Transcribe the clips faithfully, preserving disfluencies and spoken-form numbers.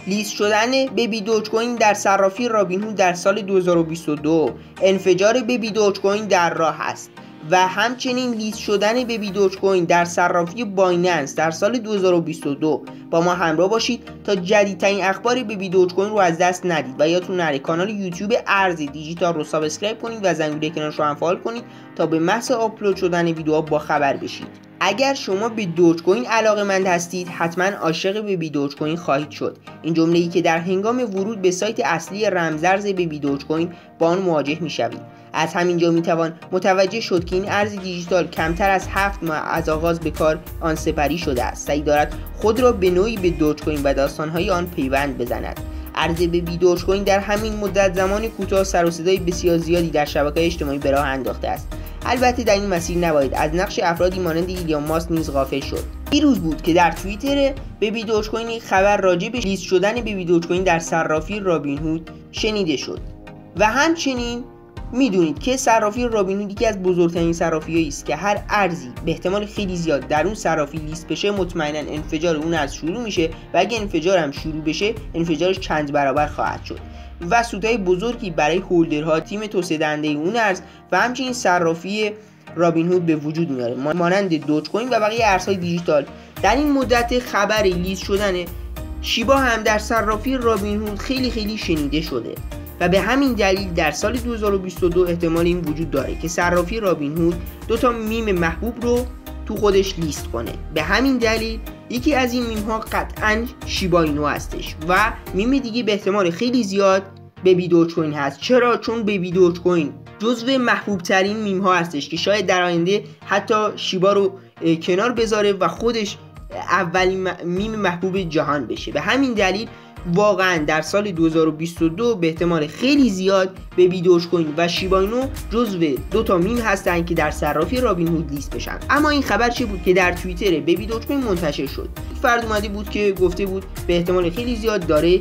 لیست شدن بیبی دوج کوین در صرافی رابین هود در سال دو هزار و بیست و دو، انفجار بیبی دوج کوین در راه است و همچنین لیست شدن بیبی دوج کوین در صرافی بایننس در سال دو هزار و بیست و دو. با ما همراه باشید تا جدیدترین اخبار بیبی دوج کوین رو از دست ندید و یادتون نره کانال یوتیوب ارز دیجیتال رو سابسکرایب کنید و زنگوله کنارش رو هم فعال کنید تا به محض آپلود شدن ویدیوها با خبر بشید. اگر شما به دوج کوین علاقه‌مند هستید حتما عاشق بیبی دوج کوین خواهید شد. این جمله‌ای که در هنگام ورود به سایت اصلی رمزارز بیبی دوج کوین با آن مواجه می‌شوید. از همینجا میتوان متوجه شد که این ارز دیجیتال کمتر از هفت ماه از آغاز به کار آن سپری شده است. سعی دارد خود را به نوعی به دوج کوین و داستان‌های آن پیوند بزند. ارز بیبی دوج کوین در همین مدت زمان کوتاه سر و صدای بسیار زیادی در شبکه‌های اجتماعی به راه انداخته است. البته در این مسیر نباید از نقش افرادی مانند ایلان ماسک نیز غافل شد. دیروز بود که در توییتر بیبی دوج کوین خبر راجع به لیست شدن بیبی دوج کوین در صرافی رابین هود شنیده شد و همچنین میدونید که صرافی رابین هود یکی از بزرگترین صرافی‌هایی است که هر ارزی به احتمال خیلی زیاد در اون صرافی لیست بشه مطمئنا انفجار اون از شروع میشه و اگه انفجار هم شروع بشه انفجارش چند برابر خواهد شد و سودهای بزرگی برای هولدرها، تیم توسعه دهنده اون ارز و همچنین صرافی رابین هود به وجود میاره مانند دوج کوین و بقیه ارزهای دیجیتال. در این مدت خبر لیست شدن شیبا هم در صرافی رابین هود خیلی خیلی شنیده شده و به همین دلیل در سال دو هزار و بیست و دو احتمال این وجود داره که صرافی رابین هود دو تا میم محبوب رو تو خودش لیست کنه. به همین دلیل یکی از این میم ها قطعاً شیبا اینو هستش و میم دیگه به احتمال خیلی زیاد بیبی دوج کوین هست. چرا؟ چون بیبی دوج کوین جزو محبوب ترین میم ها هستش که شاید در آینده حتی شیبا رو کنار بذاره و خودش اولین میم محبوب جهان بشه. به همین دلیل واقعا در سال دو هزار و بیست و دو به احتمال خیلی زیاد بیبی دوج کوین و شیبا اینو جزو دو تا میم هستن که در صرافی رابین هود لیست بشن. اما این خبر چه بود که در توییتر بیبی دوج کوین منتشر شد؟ فرد اومده بود که گفته بود به احتمال خیلی زیاد داره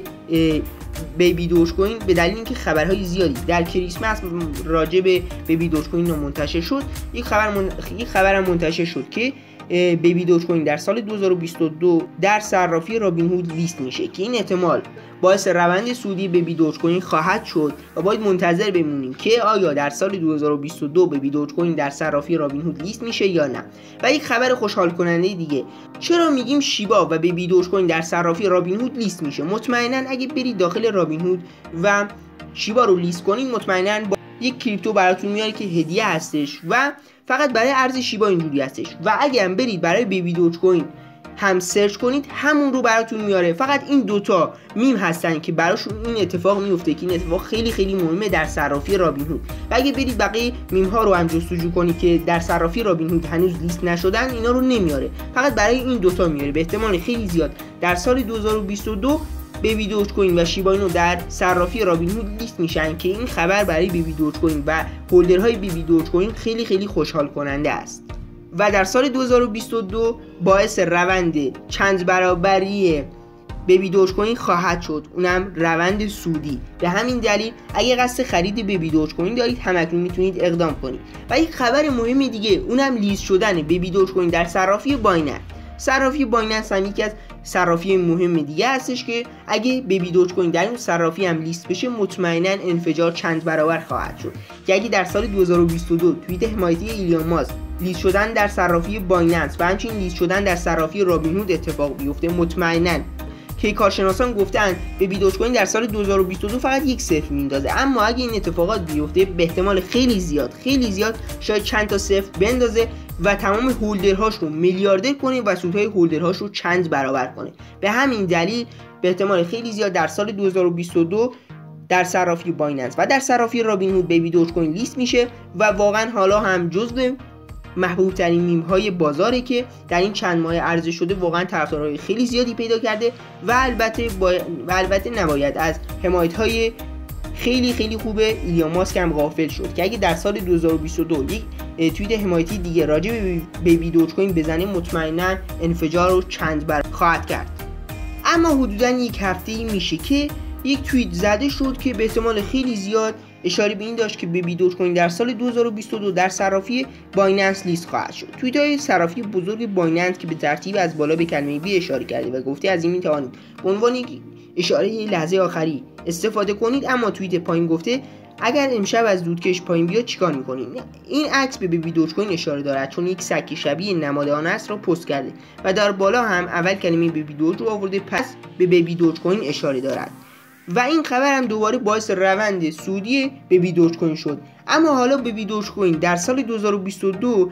بیبی دوج کوین به دلیل اینکه خبرهای زیادی در کریسمس راجع به بیبی دوج کوین منتشر شد. یک خبر من... یک خبر منتشر شد که بیبی دوج کوین در سال دو هزار و بیست و دو در صرافی رابین هود لیست میشه که این احتمال باعث روند سودی بیبی دوج کوین خواهد شد و باید منتظر بمونیم که آیا در سال دو هزار و بیست و دو بیبی دوج کوین در صرافی رابین هود لیست میشه یا نه. و یک خبر خوشحال کننده دیگه، چرا میگیم شیبا و بیبی دوج کوین در صرافی رابین هود لیست میشه؟ مطمئنا اگه برید داخل رابین هود و شیبا رو لیست کنید مطمئنا با یک کریپتو براتون میاره که هدیه هستش و فقط برای ارز شیبا اینجوری هستش و اگه هم برید برای بیبی دوج کوین هم سرچ کنید همون رو براتون میاره. فقط این دوتا میم هستن که براشون این اتفاق میفته که این اتفاق خیلی خیلی مهمه در صرافی رابین هود و اگه برید بقیه میم ها رو هم جستجو کنید که در صرافی رابین هود هنوز لیست نشدن اینا رو نمیاره، فقط برای این دوتا میاره. به احتمال خیلی زیاد در سال دو هزار و بیست و دو بیبی دوج کوین و شیبا اینو در صرافی رابین هود لیست میشن که این خبر برای بیبی دوج کوین و هولدرهای بیبی دوج کوین خیلی خیلی خوشحال کننده است و در سال دو هزار و بیست و دو باعث روند چند برابری بیبی دوج کوین خواهد شد، اونم روند سودی. به همین دلیل اگه قصد خرید بیبی دوج کوین دارید همکنون میتونید اقدام کنید. و یک خبر مهم دیگه اونم لیست شدن بیبی دوج کوین در صرافی بایننس. صرافی بایننس هم یکی از صرافی مهم دیگه هستش که اگه بیبی دوج کوین در اون صرافی هم لیست بشه مطمئنا انفجار چند برابر خواهد شد که اگه در سال دو هزار و بیست و دو توییت حمایتی ایلان ماسک لیست شدن در صرافی بایننس و همچنین لیست شدن در صرافی رابین هود اتفاق بیفته مطمئنا که کارشناسان گفتن بیبی دوج کوین در سال دو هزار و بیست و دو فقط یک صفر میندازه، اما اگه این اتفاقات بیفته به احتمال خیلی زیاد خیلی زیاد شاید چند تا صفر بندازه و تمام هولدرهاش رو میلیاردر کنه و سودهای هولدرهاش رو چند برابر کنه. به همین دلیل به احتمال خیلی زیاد در سال دو هزار و بیست و دو در صرافی بایننس و در صرافی رابین هود بیبی دوج کوین لیست میشه و واقعا حالا هم جزو محبوب ترین میم های بازاره که در این چند ماه عرضه شده واقعا طرفدارای خیلی زیادی پیدا کرده و البته با... و البته نباید از حمایت های خیلی خیلی خوبه ایلان ماسک هم غافل شد که اگه در سال دو هزار و بیست و دو یک توییت حمایتی دیگه راجع به بیبی دوج کوین بزنه مطمئنا انفجار رو چند بر خواهد کرد. اما حدودا یک هفته میشه که یک توییت زده شد که به احتمال خیلی زیاد اشاره به این داشت که بیبی دوج کوین در سال دو هزار و بیست و دو در صرافی بایننس لیست خواهد شد. توییت های صرافی بزرگ بایننس که به ترتیب از بالا به کلمه بی اشاره کرده و گفته از این میتوانید به عنوان اشاره یه لحظه آخری استفاده کنید. اما توییت پایین گفته اگر امشب از دودکش پایین بیاد چیکار میکنین؟ این عکس به بیبی دوج کوین اشاره دارد چون یک سکه شبیه نماد آن است را پست کرده و در بالا هم اول کلمه بیبی دوج رو آورده، پس به بیبی دوج کوین اشاره دارد و این خبر هم دوباره باعث روند سودی بیبی دوج کوین شد. اما حالا بیبی دوج کوین در سال دو هزار و بیست و دو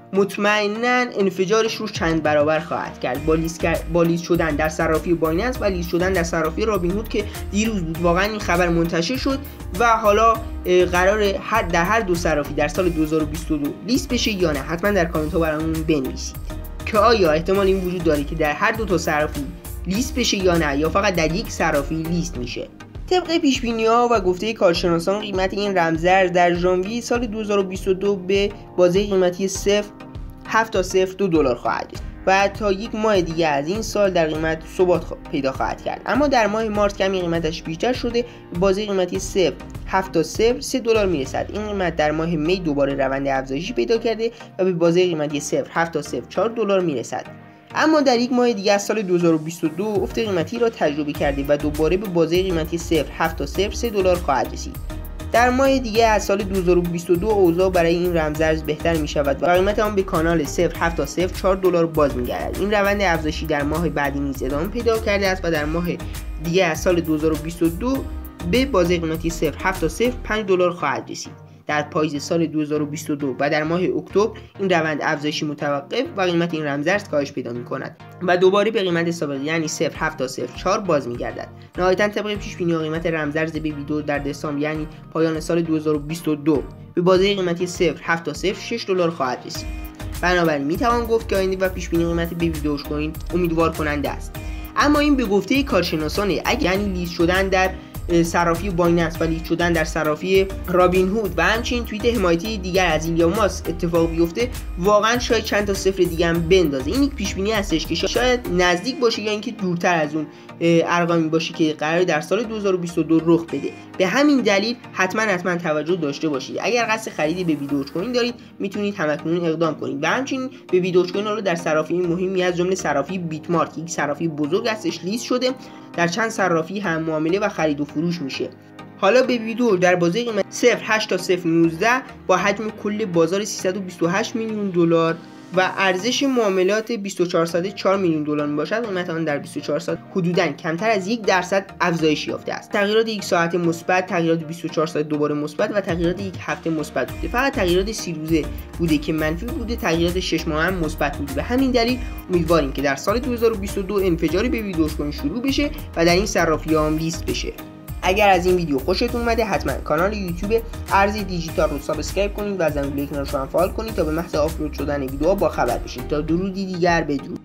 مطمئناً انفجارش رو چند برابر خواهد کرد با لیست با لیست شدن در صرافی بایننس و لیست شدن در صرافی رابین هود که دیروز بود. واقعا این خبر منتشر شد و حالا قرار هر در هر دو صرافی در سال دو هزار و بیست و دو لیست بشه یا نه. حتما در کامنت ها برامون بنویسید که آیا احتمال این وجود داره که در هر دو تا صرافی لیست بشه یا نه، یا فقط در یک صرافی لیست میشه. طبق پیش بینی ها و گفته کارشناسان قیمت این رمزارز در ژانویه سال دو هزار و بیست و دو به بازه قیمتی صفر هفت تا صفر دو دلار خواهد رسید و تا یک ماه دیگه از این سال در قیمت ثبات پیدا خواهد کرد. اما در ماه مارس کمی قیمتش بیشتر شده، به بازه قیمتی صفر هفت تا صفر سه دلار میرسد. این قیمت در ماه می دوباره روند افزایشی پیدا کرده و به بازه قیمتی صفر هفت تا صفر چهار دلار میرسد. اما در یک ماه دیگه از سال دو هزار و بیست و دو افت قیمتی را تجربه کرده و دوباره به بازه قیمتی صفر هفت تا صفر سه دلار خواهد رسید. در ماه دیگه از سال دو هزار و بیست و دو اوضاع برای این رمزارز بهتر می شود و قیمت آن به کانال صفر هفت تا صفر چهار دلار باز می گردد. این روند افزایشی در ماه بعدی نیز ادامه پیدا کرده است و در ماه دیگه از سال دو هزار و بیست و دو به بازه قیمتی صفر هفت تا صفر پنج دلار خواهد رسید. در پاییز سال دو هزار و بیست و دو و در ماه اکتبر این روند افزایشی متوقف و قیمت این رمزارز کاهش پیدا می کند و دوباره به قیمت سابقه یعنی صفر هفت تا صفر چهار باز می گردد. نهایتا طبق پیش بینی قیمت رمزارز بیبی دوج در دسامبر یعنی پایان سال دو هزار و بیست و دو به بازه قیمتی صفر هفت تا صفر شش دلار خواهد رسید. بنابراین می توان گفت که آینده و پیش بینی قیمت بیبی دوج کوین امیدوار کننده است. اما این به گفته کارشناسانه، اگر یعنی لیست شدن در صرافی بایننس و لیست شدن در صرافی رابین هود و همچنین توییت حمایتی دیگر از ایلان ماسک اتفاق بیفته، واقعا شاید چند تا صفر دیگه هم بندازه. این یک پیش بینی هستش که شاید نزدیک باشه یا اینکه دورتر از اون ارقامی باشه که قرار در سال دو هزار و بیست و دو رخ بده. به همین دلیل حتما حتما توجه داشته باشید. اگر قصد خرید بیبی دوج کوین دارید میتونید همکنون اقدام کنید و همچنین بیبی دوج کوین رو در صرافی مهمی از جمله صرافی بیت مارک، یک صرافی بزرگ هستش، لیست شده. در چند صرافی هم معامله و خرید و فروش میشه. حالا بیبی دوج در بازه قیمت صفر هشت تا صفر نوزده با حجم کل بازار سیصد و بیست و هشت میلیون دلار و ارزش معاملات بیست و چهار ساعته چهار میلیون دلار میباشد. قیمت آن در بیست و چهار ساعت حدوداً کمتر از یک درصد افزایش یافته است. تغییرات یک ساعت مثبت، تغییرات بیست و چهار ساعت دوباره مثبت و تغییرات یک هفته مثبت بوده. فقط تغییرات سی روزه بوده که منفی بوده، تغییرات شش ماه هم مثبت بوده. به همین دلیل امیدواریم که در سال دو هزار و بیست و دو انفجار بیبی دوج کوین شروع بشه و در این صرافی‌ها هم لیست بشه. اگر از این ویدیو خوشتون اومده حتما کانال یوتیوب ارز دیجیتال رو سابسکرایب کنید و زنگوله کنارش رو هم فعال کنید تا به محض آپلود شدن ویدیوها با خبر بشید. تا درودی دیگر، بدرود.